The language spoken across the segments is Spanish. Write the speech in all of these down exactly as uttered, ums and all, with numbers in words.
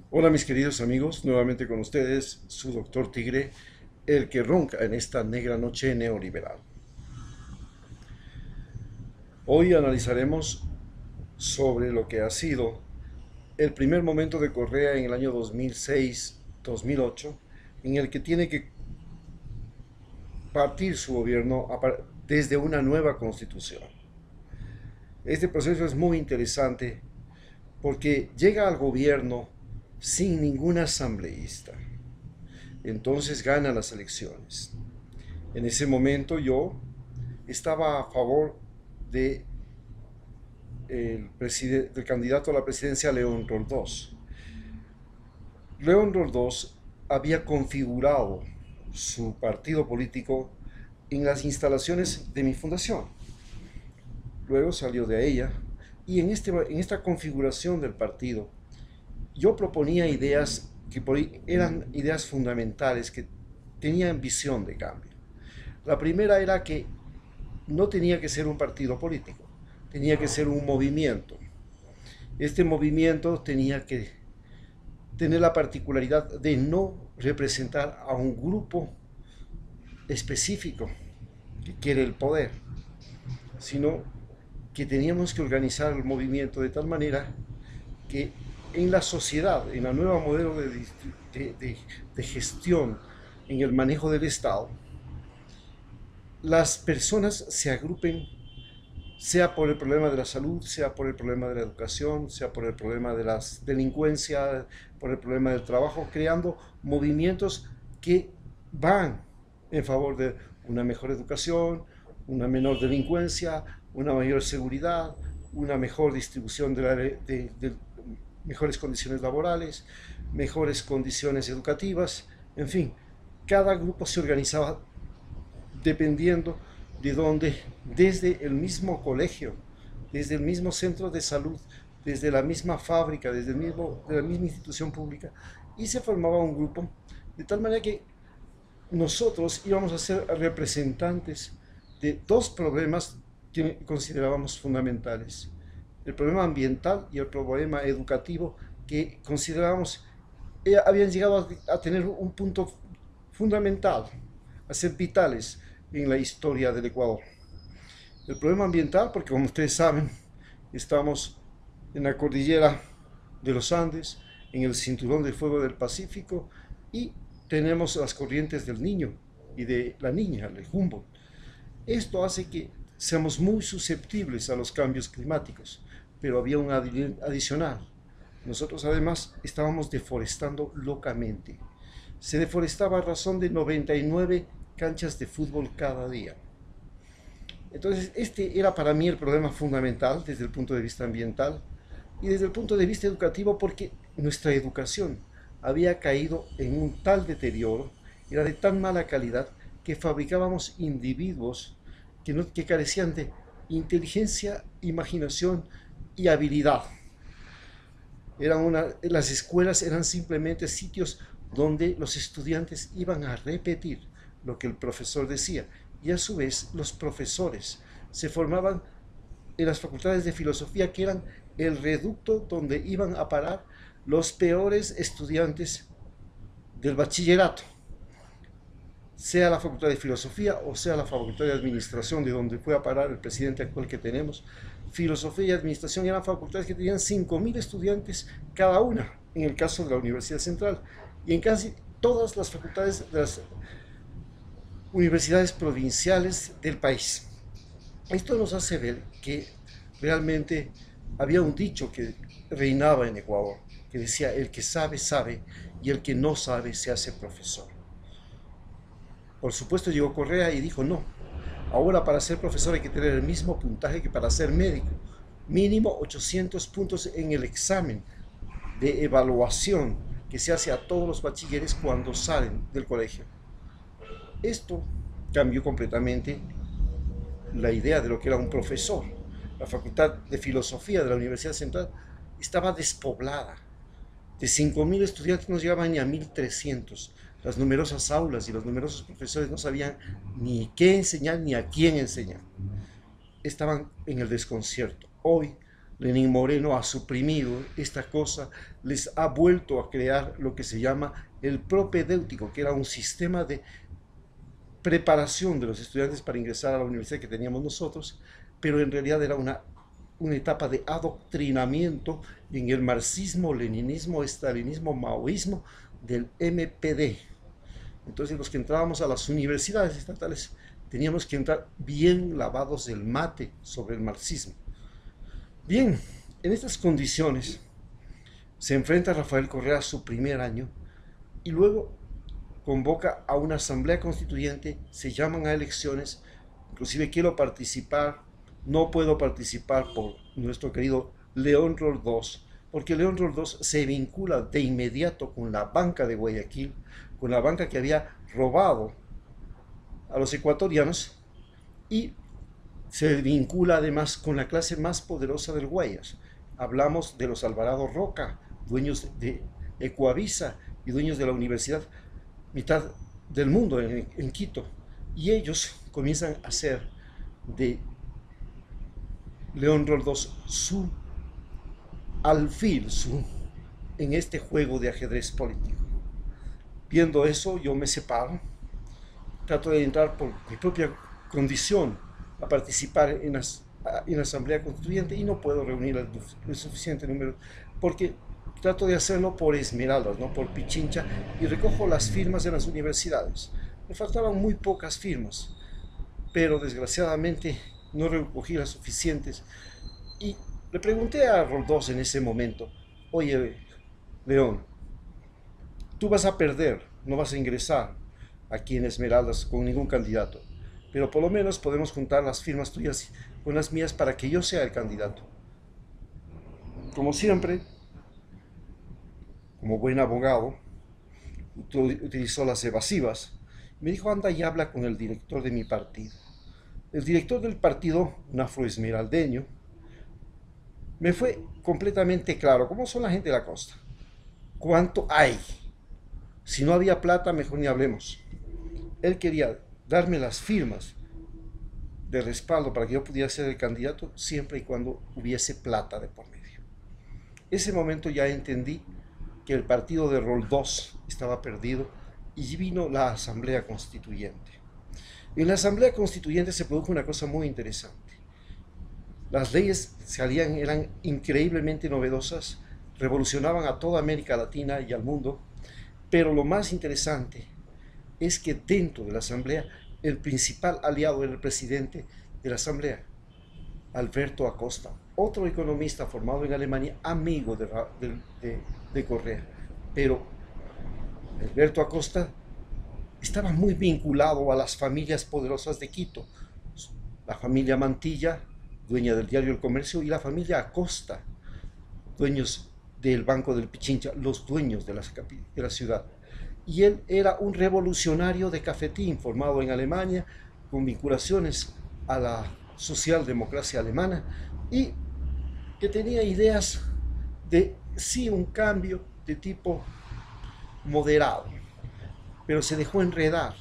Hola mis queridos amigos, nuevamente con ustedes, su doctor Tigre, el que ronca en esta negra noche neoliberal. Hoy analizaremos sobre lo que ha sido el primer momento de Correa en el año dos mil seis-dos mil ocho, en el que tiene que partir su gobierno desde una nueva constitución. Este proceso es muy interesante porque llega al gobierno sin ningún asambleísta. Entonces gana las elecciones. En ese momento yo estaba a favor de el del candidato a la presidencia León Roldós. León Roldós había configurado su partido político en las instalaciones de mi fundación. Luego salió de ella y en, este, en esta configuración del partido yo proponía ideas que por ahí eran ideas fundamentales que tenían visión de cambio. La primera era que no tenía que ser un partido político, tenía que ser un movimiento. Este movimiento tenía que tener la particularidad de no representar a un grupo específico que quiere el poder, sino que teníamos que organizar el movimiento de tal manera que en la sociedad, en el nuevo modelo de, de, de, de gestión, en el manejo del Estado, las personas se agrupen, sea por el problema de la salud, sea por el problema de la educación, sea por el problema de la delincuencia, por el problema del trabajo, creando movimientos que van en favor de una mejor educación, una menor delincuencia, una mayor seguridad, una mejor distribución de, la, de, de mejores condiciones laborales, mejores condiciones educativas, en fin, cada grupo se organizaba dependiendo de dónde, desde el mismo colegio, desde el mismo centro de salud, desde la misma fábrica, desde el mismo, de la misma institución pública, y se formaba un grupo, de tal manera que nosotros íbamos a ser representantes de dos problemas que considerábamos fundamentales: el problema ambiental y el problema educativo, que considerábamos eh, habían llegado a, a tener un punto fundamental, a ser vitales en la historia del Ecuador. El problema ambiental, porque como ustedes saben, estamos en la cordillera de los Andes, en el cinturón de fuego del Pacífico, y tenemos las corrientes del Niño y de la Niña, el Humboldt. Esto hace que seamos muy susceptibles a los cambios climáticos, pero había un adicional. Nosotros además estábamos deforestando locamente. Se deforestaba a razón de noventa y nueve canchas de fútbol cada día. Entonces este era para mí el problema fundamental desde el punto de vista ambiental y desde el punto de vista educativo, porque nuestra educación había caído en un tal deterioro, era de tan mala calidad, que fabricábamos individuos que, no, que carecían de inteligencia, imaginación y habilidad. Eran una, las escuelas eran simplemente sitios donde los estudiantes iban a repetir lo que el profesor decía, y a su vez los profesores se formaban en las facultades de filosofía, que eran el reducto donde iban a parar los peores estudiantes del bachillerato, sea la facultad de filosofía o sea la facultad de administración, de donde fue a parar el presidente actual que tenemos. Filosofía y administración eran facultades que tenían cinco mil estudiantes cada una, en el caso de la Universidad Central, y en casi todas las facultades de las universidades provinciales del país. Esto nos hace ver que realmente había un dicho que reinaba en Ecuador, que decía: el que sabe, sabe, y el que no sabe se hace profesor. Por supuesto llegó Correa y dijo: no, ahora para ser profesor hay que tener el mismo puntaje que para ser médico, mínimo ochocientos puntos en el examen de evaluación que se hace a todos los bachilleres cuando salen del colegio. Esto cambió completamente la idea de lo que era un profesor. La Facultad de Filosofía de la Universidad Central estaba despoblada. De cinco mil estudiantes no llegaban ni a mil trescientos. Las numerosas aulas y los numerosos profesores no sabían ni qué enseñar ni a quién enseñar. Estaban en el desconcierto. Hoy Lenín Moreno ha suprimido esta cosa, les ha vuelto a crear lo que se llama el propedéutico, que era un sistema de preparación de los estudiantes para ingresar a la universidad que teníamos nosotros, pero en realidad era una, una etapa de adoctrinamiento en el marxismo, leninismo, estalinismo, maoísmo del M P D. Entonces los que entrábamos a las universidades estatales teníamos que entrar bien lavados del mate sobre el marxismo. Bien, en estas condiciones se enfrenta Rafael Correa a su primer año y luego convoca a una asamblea constituyente, se llaman a elecciones, inclusive quiero participar, no puedo participar por nuestro querido León Roldós, porque León Roldós se vincula de inmediato con la banca de Guayaquil, con la banca que había robado a los ecuatorianos y se vincula además con la clase más poderosa del Guayas. Hablamos de los Alvarado Roca, dueños de Ecuavisa y dueños de la universidad mitad del mundo en, en Quito, y ellos comienzan a hacer de León Roldós su alfil su, en este juego de ajedrez político. Viendo eso, yo me separo, trato de entrar por mi propia condición a participar en, las, en la Asamblea Constituyente y no puedo reunir el, el suficiente número, porque trato de hacerlo por esmeraldas, no por pichincha, y recojo las firmas de las universidades. Me faltaban muy pocas firmas, pero desgraciadamente no recogí las suficientes. Y le pregunté a Roldós en ese momento, oye, León, tú vas a perder, no vas a ingresar aquí en Esmeraldas con ningún candidato, pero por lo menos podemos juntar las firmas tuyas con las mías para que yo sea el candidato. Como siempre, como buen abogado, utilizó las evasivas. Me dijo, anda y habla con el director de mi partido. El director del partido, un afroesmeraldeño, me fue completamente claro, ¿cómo son la gente de la costa? ¿Cuánto hay? Si no había plata, mejor ni hablemos. Él quería darme las firmas de respaldo para que yo pudiera ser el candidato siempre y cuando hubiese plata de por medio. Ese momento ya entendí que el partido de Roldós estaba perdido y vino la Asamblea Constituyente. En la Asamblea Constituyente se produjo una cosa muy interesante. Las leyes salían, eran increíblemente novedosas, revolucionaban a toda América Latina y al mundo, pero lo más interesante es que dentro de la Asamblea el principal aliado era el presidente de la Asamblea, Alberto Acosta, otro economista formado en Alemania, amigo de, de, de, de Correa. Pero Alberto Acosta estaba muy vinculado a las familias poderosas de Quito, la familia Mantilla, dueña del diario El Comercio, y la familia Acosta, dueños del Banco del Pichincha, los dueños de la, de la ciudad. Y él era un revolucionario de cafetín formado en Alemania, con vinculaciones a la socialdemocracia alemana y que tenía ideas de sí un cambio de tipo moderado, pero se dejó enredar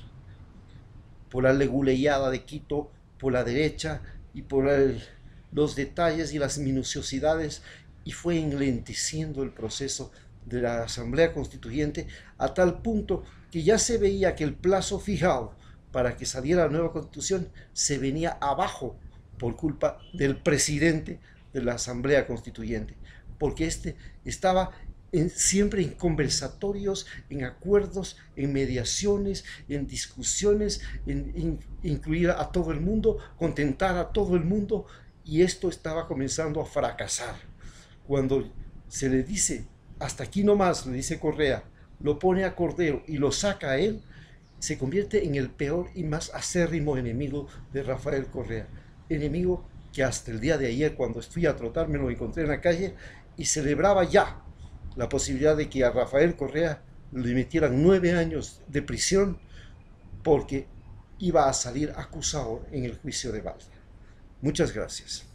por la leguleyada de Quito, por la derecha y por el, los detalles y las minuciosidades, y fue enlenteciendo el proceso de la Asamblea Constituyente a tal punto que ya se veía que el plazo fijado para que saliera la nueva Constitución se venía abajo por culpa del presidente de la Asamblea Constituyente, porque este estaba en, siempre en conversatorios, en acuerdos, en mediaciones, en discusiones, en, en incluir a todo el mundo, contentar a todo el mundo, y esto estaba comenzando a fracasar. Cuando se le dice, hasta aquí nomás, le dice Correa, lo pone a Cordero y lo saca a él, se convierte en el peor y más acérrimo enemigo de Rafael Correa. Enemigo que hasta el día de ayer, cuando fui a trotar, me lo encontré en la calle y celebraba ya la posibilidad de que a Rafael Correa le metieran nueve años de prisión porque iba a salir acusado en el juicio de Balda. Muchas gracias.